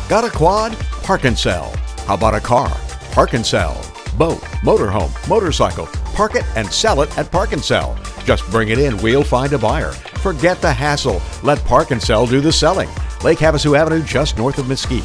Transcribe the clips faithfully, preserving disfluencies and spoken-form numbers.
Got a quad? Park and sell. How about a car? Park and sell. Boat, motorhome, motorcycle. Park it and sell it at Park and Sell. Just bring it in, we'll find a buyer. Forget the hassle. Let Park and Sell do the selling. Lake Havasu Avenue, just north of Mesquite.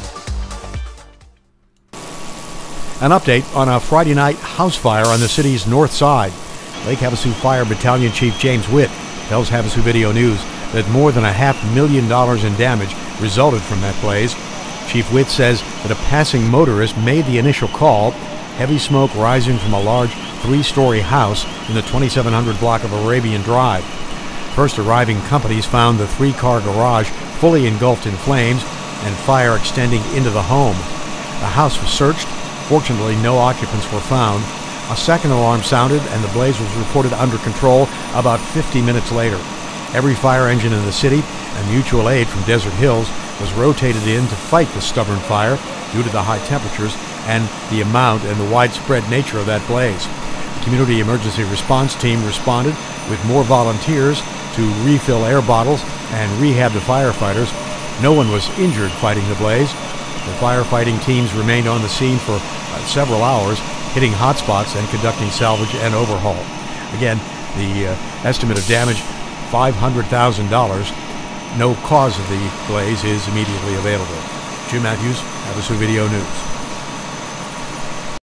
An update on a Friday night house fire on the city's north side. Lake Havasu Fire Battalion Chief James Witt tells Havasu Video News that more than a half million dollars in damage resulted from that blaze. Chief Witt says that a passing motorist made the initial call. Heavy smoke rising from a large three-story house in the twenty-seven hundred block of Arabian Drive. First arriving companies found the three-car garage fully engulfed in flames and fire extending into the home. The house was searched. Fortunately, no occupants were found. A second alarm sounded and the blaze was reported under control about fifty minutes later. Every fire engine in the city and mutual aid from Desert Hills was rotated in to fight the stubborn fire due to the high temperatures and the amount and the widespread nature of that blaze. The Community Emergency Response Team responded with more volunteers to refill air bottles and rehab the firefighters. No one was injured fighting the blaze. The firefighting teams remained on the scene for uh, several hours, hitting hot spots and conducting salvage and overhaul. Again, the uh, estimate of damage, five hundred thousand dollars. No cause of the blaze is immediately available. Jim Matthews, Havasu Video News.